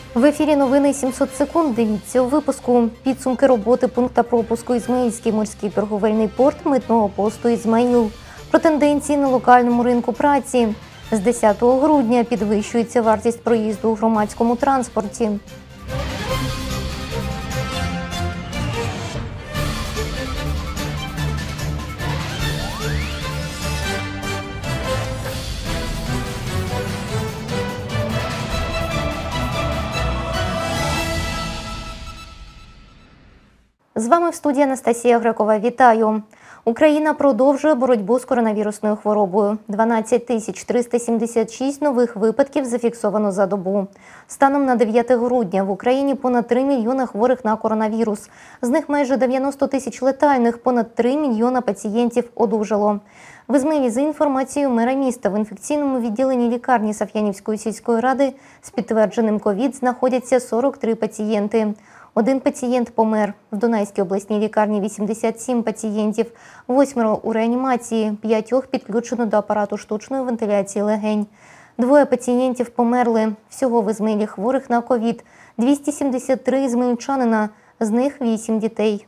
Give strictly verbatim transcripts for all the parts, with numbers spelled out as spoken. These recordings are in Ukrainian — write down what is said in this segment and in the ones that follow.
В ефірі новини сімсот секунд. Дивіться у випуску. Підсумки роботи пункту пропуску Ізмаїльський морський торговельний порт митного посту «Ізмаїл». Про тенденції на локальному ринку праці. З десятого грудня підвищується вартість проїзду у громадському транспорті. З вами в студії Анастасія Грекова. Вітаю! Україна продовжує боротьбу з коронавірусною хворобою. дванадцять тисяч триста сімдесят шість нових випадків зафіксовано за добу. Станом на дев'яте грудня в Україні понад три мільйони хворих на коронавірус. З них майже дев'яносто тисяч летальних, понад три мільйона пацієнтів одужало. В Ізмаїлі, за інформацією мера міста, в інфекційному відділенні лікарні Саф'янівської сільської ради з підтвердженим ковід знаходяться сорок три пацієнти. Один пацієнт помер. В Дунайській обласній лікарні вісімдесят сім пацієнтів, восьмеро у реанімації, п'ятьох підключено до апарату штучної вентиляції легень. Двоє пацієнтів померли. Всього в Ізмаїлі хворих на ковід – двісті сімдесят три ізмаїльчанина, з них вісім дітей.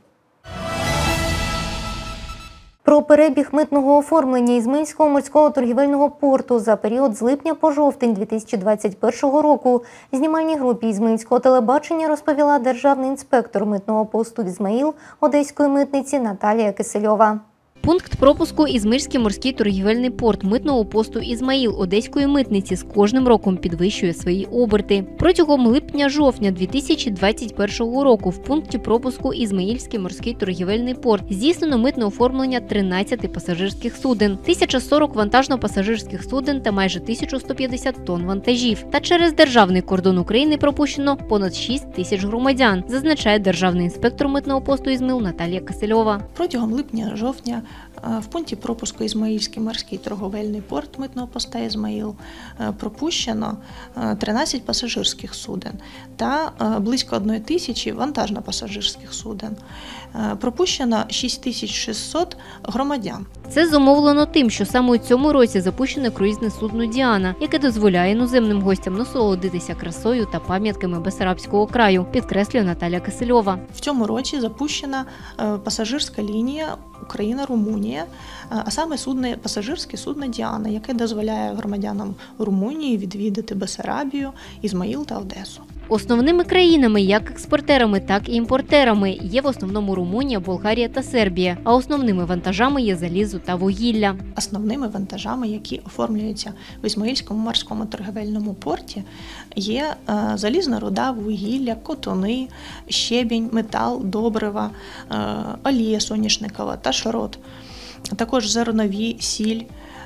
Про перебіг митного оформлення Ізмаїльського морського торгівельного порту за період з липня по жовтень дві тисячі двадцять першого року знімальній групі Ізмаїльського телебачення розповіла державний інспектор митного посту «Ізмаїл» Одеської митниці Наталія Кисельова. Пункт пропуску Ізмаїльський морський торгівельний порт митного посту «Ізмаїл» Одеської митниці з кожним роком підвищує свої оберти. Протягом липня-жовтня дві тисячі двадцять першого року в пункті пропуску Ізмаїльський морський торгівельний порт здійснено митне оформлення тринадцяти пасажирських суден, тисяча сорок вантажно-пасажирських суден та майже тисяча сто п'ятдесят тонн вантажів. Та через державний кордон України пропущено понад шість тисяч громадян, зазначає державний інспектор митного посту «Ізмаїл» Наталія Кисельова. Протягом липня-жовтня в пункті пропуску Ізмаїльський морський торговельний порт митного поста «Ізмаїл» пропущено тринадцять пасажирських суден та близько одної тисячі вантажно-пасажирських суден. Пропущено шість тисяч шістсот громадян. Це зумовлено тим, що саме у цьому році запущене круїзне судно «Діана», яке дозволяє іноземним гостям насолодитися красою та пам'ятками Бессарабського краю, підкреслює Наталія Кисельова. В цьому році запущена пасажирська лінія Україна-Румунія, а саме судно, пасажирське судно «Діана», яке дозволяє громадянам Румунії відвідати Бессарабію, Ізмаїл та Одесу. Основними країнами, як експортерами, так і імпортерами, є в основному Румунія, Болгарія та Сербія, а основними вантажами є залізо та вугілля. Основними вантажами, які оформлюються в Ізмаїльському морському торговельному порті, є залізна руда, вугілля, котони, щебінь, метал, добрива, олія соняшникова та шарот, також зернові, сіль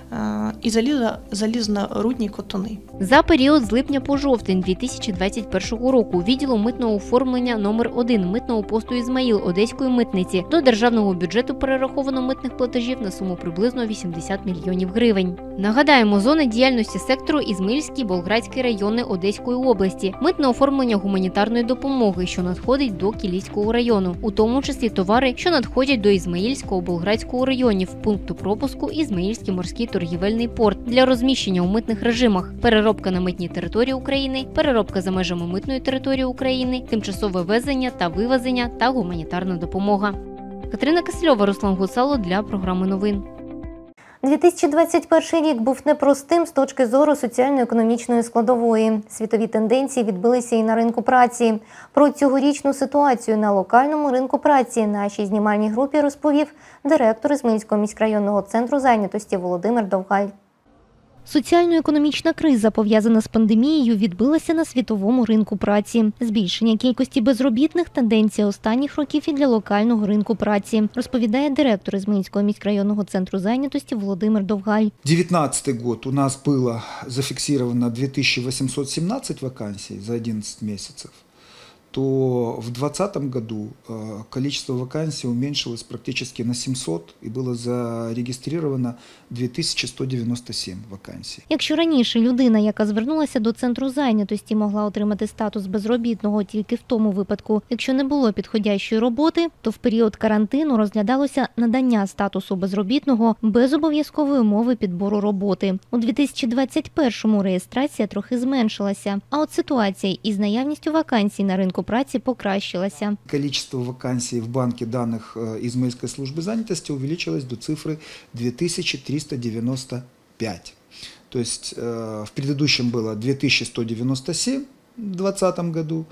і залізно-рудні котони. За період з липня по жовтень дві тисячі двадцять першого року відділу митного оформлення номер один митного посту «Ізмаїл» Одеської митниці до державного бюджету перераховано митних платежів на суму приблизно вісімдесят мільйонів гривень. Нагадаємо, зона діяльності сектору Ізмаїльський, Болградський райони Одеської області, митне оформлення гуманітарної допомоги, що надходить до Кілійського району, у тому числі товари, що надходять до Ізмаїльського, Болградського районів, пункту пропуску Ізмаїльський морський торгівельний порт для розміщення у митних режимах, переробка на митній території України, переробка за межами митної території України, тимчасове ввезення та вивезення та гуманітарна допомога. Катерина Кисельова, Руслан Гуцало для програми новин. дві тисячі двадцять перший рік був непростим з точки зору соціально-економічної складової. Світові тенденції відбилися і на ринку праці. Про цьогорічну ситуацію на локальному ринку праці нашій знімальній групі розповів директор Ізмаїльського міськрайонного центру зайнятості Володимир Довгаль. Соціально-економічна криза, пов'язана з пандемією, відбилася на світовому ринку праці. Збільшення кількості безробітних – тенденція останніх років і для локального ринку праці, розповідає директор Ізмаїльського міськрайонного центру зайнятості Володимир Довгаль. две тысячи девятнадцатый год у нас было зафиксировано две тысячи восемьсот семнадцать вакансий за одиннадцать месяцев. то в двадцатом году количество вакансий уменьшилось практически на семьсот и было зарегистрировано две тысячи сто девяносто семь вакансий. Якщо раніше людина, яка звернулася до центру зайнятості, могла отримати статус безробітного тільки в тому випадку, якщо не було підходящої роботи, то в період карантину розглядалося надання статусу безробітного без обов'язкової умови підбору роботи. У дві тисячі двадцять першому реєстрація трохи зменшилася, а от ситуація із наявністю вакансій на ринку праці покращилася. Количество вакансий в банке данных Измаильской службы занятости увеличилось до цифры две тысячи триста девяносто пять. То есть в предыдущем было две тысячи сто девяносто семь в двадцатом году,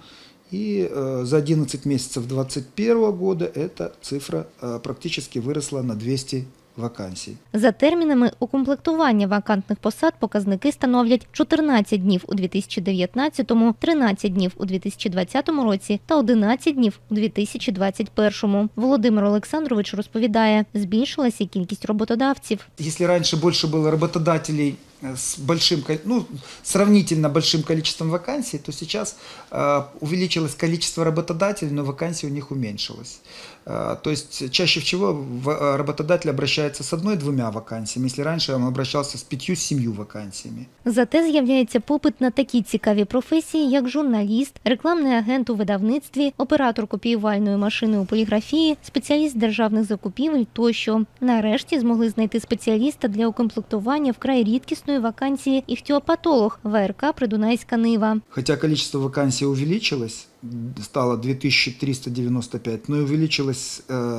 и за одиннадцать месяцев двадцать первого года эта цифра практически выросла на двести вакансій. За термінами укомплектування вакантних посад показники становлять чотирнадцять днів у дві тисячі дев'ятнадцятому, тринадцять днів у дві тисячі двадцятому році та одинадцять днів у дві тисячі двадцять першому. Володимир Олександрович розповідає, збільшилася кількість роботодавців. Если раньше больше было работодателей с большим, ну, сравнительно большим количеством вакансий, то сейчас э, увеличилось количество работодателей, но вакансий у них уменьшилось. Э, то есть чаще всего в, работодатель обращается с одной-двумя вакансиями, если раньше он обращался с пятью-семью вакансиями. Зате з'являється попит на такі цікаві професії, як журналіст, рекламний агент у видавництві, оператор копіювальної машини у поліграфії, спеціаліст державних закупівель тощо. Нарешті змогли знайти спеціаліста для укомплектування вкрай рідкісної вакансії іхтіопатолог ВРК «Придунайська Нива». Хотя количество вакансий увеличилось, стало две тысячи триста девяносто пять, но и увеличилось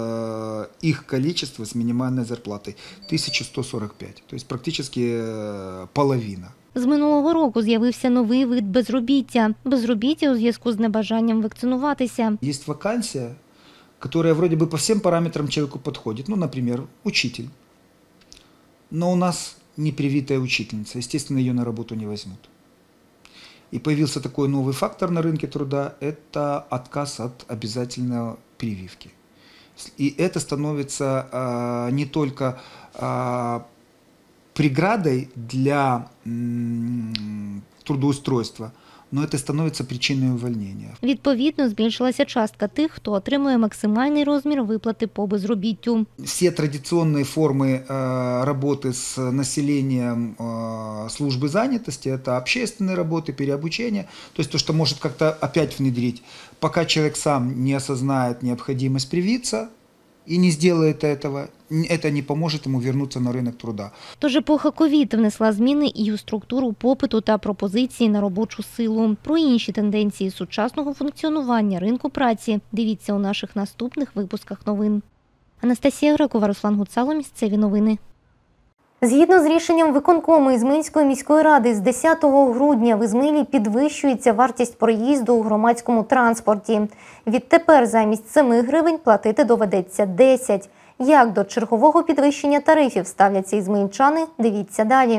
э, их количество с минимальной зарплатой тысяча сто сорок пять, то есть практически э, половина. З минулого року з'явився новий вид безробіття. Безробіття у зв'язку з небажанням вакцинуватися. Есть вакансия, которая вроде бы по всем параметрам человеку подходит, ну, например, учитель, но у нас не привитая учительница, естественно, ее на работу не возьмут. И появился такой новый фактор на рынке труда – это отказ от обязательной прививки. И это становится а, не только а, преградой для м, трудоустройства, но це становиться причиною увольнення. Відповідно, збільшилася частка тих, хто отримує максимальний розмір виплати по безробіттю. Всі традиційні форми э, роботи з населенням э, служби зайнятості – це общественні роботи, переобучення, то есть то, что может как-то опять внедрить. Пока человек сам не осознает необходимость привиться и не сделает этого, это не поможет ему вернуться на ринок труда. Тож епоха ковід внесла зміни і у структуру попиту та пропозиції на робочу силу. Про інші тенденції сучасного функціонування ринку праці дивіться у наших наступних випусках новин. Анастасія Грекова, Руслан Гуцало, місцеві новини. Згідно з рішенням виконкому Ізмаїльської міської ради, з десятого грудня в Ізмаїлі підвищується вартість проїзду у громадському транспорті. Відтепер замість семи гривень платити доведеться десять. Як до чергового підвищення тарифів ставляться ізмаїльчани, дивіться далі.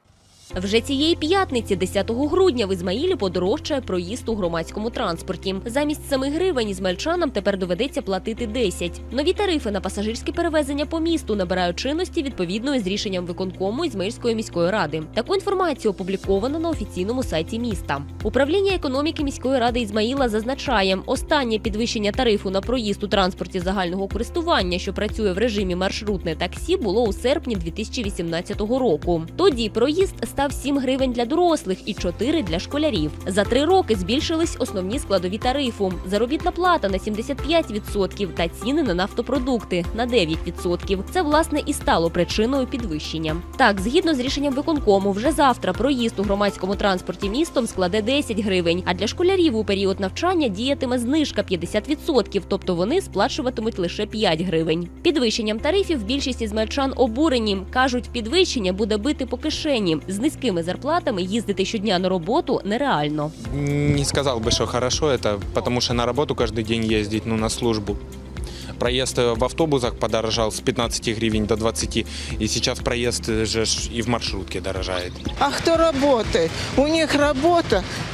Вже цієї п'ятниці, десятого грудня, в Ізмаїлі подорожчає проїзд у громадському транспорті. Замість семи гривень ізмаїльчанам тепер доведеться платити десять. Нові тарифи на пасажирські перевезення по місту набирають чинності відповідно із рішенням виконкому Ізмаїльської міської ради. Таку інформацію опубліковано на офіційному сайті міста. Управління економіки міської ради Ізмаїла зазначає, останнє підвищення тарифу на проїзд у транспорті загального користування, що працює в режимі маршрутне таксі, було у серпні дві тисячі вісімнадцятого року. Тоді проїзд став сім гривень для дорослих і чотири для школярів. За три роки збільшились основні складові тарифу. Заробітна плата на сімдесят п'ять відсотків та ціни на нафтопродукти на дев'ять відсотків. Це, власне, і стало причиною підвищення. Так, згідно з рішенням виконкому, вже завтра проїзд у громадському транспорті містом складе десять гривень, а для школярів у період навчання діятиме знижка п'ятдесят відсотків, тобто вони сплачуватимуть лише п'ять гривень. Підвищенням тарифів більшість ізмаїльчан обурені. Кажуть, підвищення буде бити по кишені. З низькими зарплатами їздити щодня на роботу нереально. Не сказал бы, что хорошо это, потому что на работу каждый день ездить, ну, на службу. Проезд в автобусах подорожал с пятнадцати гривен до двадцати, и сейчас проезд же и в маршрутке дорожает. А кто работает? У них работа,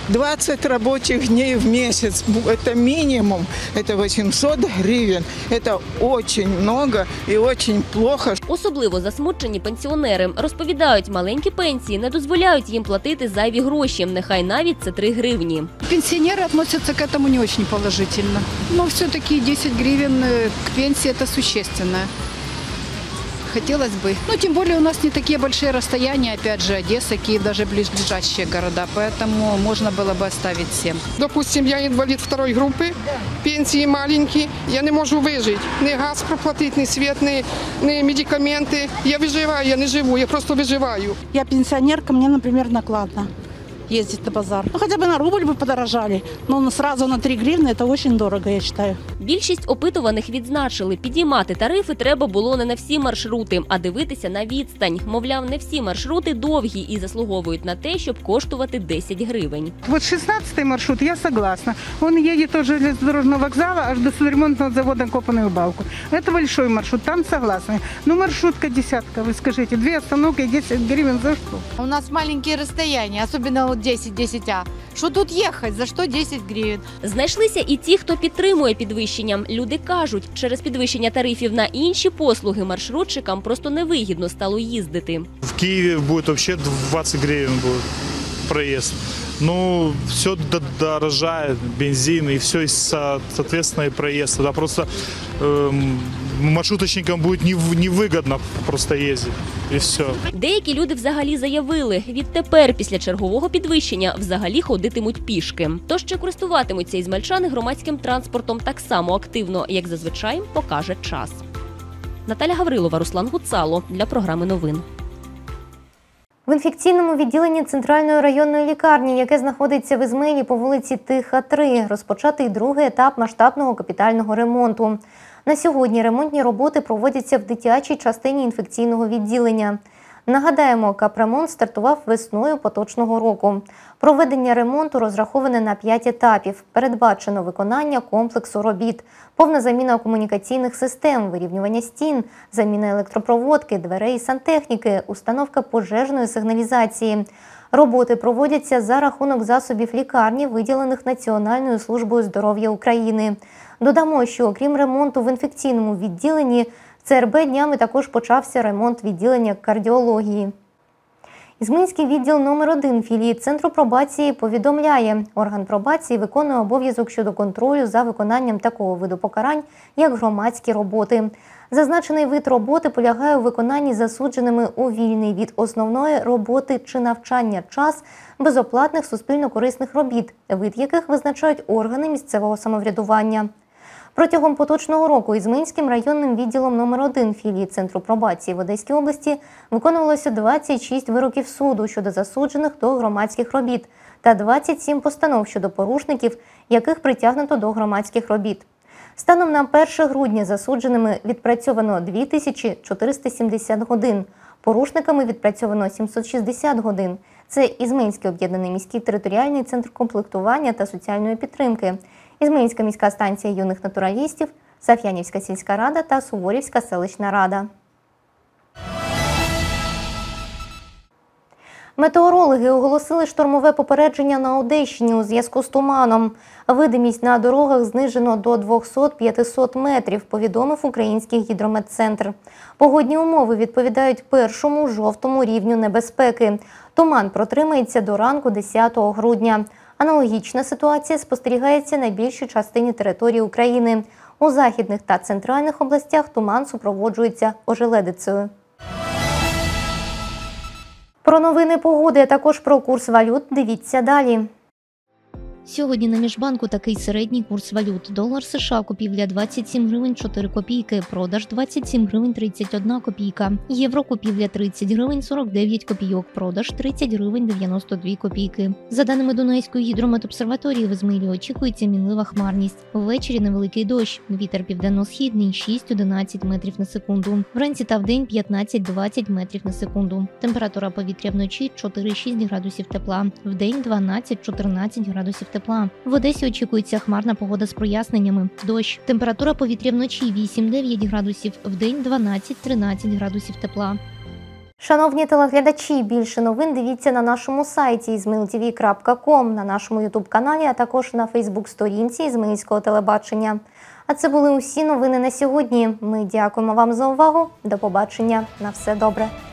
двадцать рабочих дней в месяц. Это минимум. Это восемьсот гривен. Это очень много и очень плохо. Особливо засмучені пенсіонери. Розповідають, маленькі пенсії не дозволяють їм платити зайві гроші, нехай навіть це три гривні. Пенсионеры относятся к этому не очень положительно. Но все-таки десять гривен к пенсии – это существенно. Хотелось бы. Ну, тем более у нас не такие большие расстояния, опять же, Одесса, Киев, даже ближайшие города, поэтому можно было бы оставить всем. Допустим, я инвалид второй группы, пенсии маленькие, я не могу выжить. Ни газ проплатить, ни свет, ни, ни медикаменты. Я выживаю, я не живу, я просто выживаю. Я пенсионерка, мне, например, накладно ездить на базар. Ну, хотя бы на рубль бы подорожали, но сразу на три гривны это очень дорого, я считаю. Більшість опитуваних відзначили, підіймати тарифи треба було не на всі маршрути, а дивитися на відстань. Мовляв, не всі маршрути довгі і заслуговують на те, щоб коштувати десять гривень. Вот шестнадцатый маршрут, я согласна. Он едет от железнодорожного вокзала аж до судоремонтного завода Копаную Балку. Это большой маршрут, там согласны. Но маршрутка десятка, вы скажите, две остановки, десять гривен за что? У нас маленькие расстояния, особенно вот десять десять А. Що тут їхати? За що десять гривень? Знайшлися і ті, хто підтримує підвищення. Люди кажуть, через підвищення тарифів на інші послуги маршрутчикам просто невигідно стало їздити. В Києві буде взагалі двадцять гривень буде проїзд. Ну, все дорожает, бензин и все, соответственно, и проезд. Тогда просто э, маршруточникам будет невыгодно просто ездить, и все. Деякі люди взагалі заявили, відтепер після чергового підвищення взагалі ходитимуть пішки. Тож чи користуватимуться ізмальчани громадським транспортом так само активно, як зазвичай, покаже час. Наталя Гаврилова, Руслан Гуцало для програми новин. В інфекційному відділенні Центральної районної лікарні, яке знаходиться в Ізмаїлі по вулиці Тиха, три, розпочатий другий етап масштабного капітального ремонту. На сьогодні ремонтні роботи проводяться в дитячій частині інфекційного відділення. Нагадаємо, капремонт стартував весною поточного року. Проведення ремонту розраховане на п'ять етапів. Передбачено виконання комплексу робіт, повна заміна комунікаційних систем, вирівнювання стін, заміна електропроводки, дверей і сантехніки, установка пожежної сигналізації. Роботи проводяться за рахунок засобів лікарні, виділених Національною службою здоров'я України. Додамо, що окрім ремонту в інфекційному відділенні, в Це Ер Бе днями також почався ремонт відділення кардіології. Ізмаїльський відділ номер один філії Центру пробації повідомляє, орган пробації виконує обов'язок щодо контролю за виконанням такого виду покарань, як громадські роботи. Зазначений вид роботи полягає у виконанні засудженими у вільний від основної роботи чи навчання час безоплатних суспільно-корисних робіт, вид яких визначають органи місцевого самоврядування. Протягом поточного року Ізмаїльським районним відділом номер один філії Центру пробації в Одеській області виконувалося двадцять шість вироків суду щодо засуджених до громадських робіт та двадцять сім постанов щодо порушників, яких притягнуто до громадських робіт. Станом на перше грудня засудженими відпрацьовано дві тисячі чотириста сімдесят годин, порушниками відпрацьовано сімсот шістдесят годин. Це Ізмаїльський об'єднаний міський територіальний центр комплектування та соціальної підтримки, Ізмаїльська міська станція юних натуралістів, Саф'янівська сільська рада та Суворівська селищна рада. Метеорологи оголосили штормове попередження на Одещині у зв'язку з туманом. Видимість на дорогах знижено до двохсот-п'ятисот метрів, повідомив Український гідрометцентр. Погодні умови відповідають першому жовтому рівню небезпеки. Туман протримається до ранку десятого грудня. Аналогічна ситуація спостерігається на більшій частині території України. У західних та центральних областях туман супроводжується ожеледицею. Про новини погоди, а також про курс валют дивіться далі. Сьогодні на Міжбанку такий середній курс валют. Долар США купівля двадцять сім гривень чотири копійки, продаж двадцять сім гривень тридцять одна копійка. Євро купівля тридцять гривень сорок дев'ять копійок, продаж тридцять гривень дев'яносто дві копійки. За даними Дунайської гідрометобсерваторії, в Ізмаїлі очікується мінлива хмарність. Ввечері невеликий дощ, вітер південно-східний шість-одинадцять метрів на секунду. Вранці та вдень п'ятнадцять-двадцять метрів на секунду. Температура повітря вночі чотири-шість градусів тепла, вдень дванадцять-чотирнадцять градусів тепла. В Одесі очікується хмарна погода з проясненнями. Дощ. Температура повітря вночі вісім-дев'ять градусів, вдень дванадцять-тринадцять градусів тепла. Шановні телеглядачі, більше новин дивіться на нашому сайті ізмаїл ті ві крапка ком, на нашому ютуб-каналі, а також на фейсбук-сторінці Ізмаїльського телебачення. А це були усі новини на сьогодні. Ми дякуємо вам за увагу. До побачення. На все добре.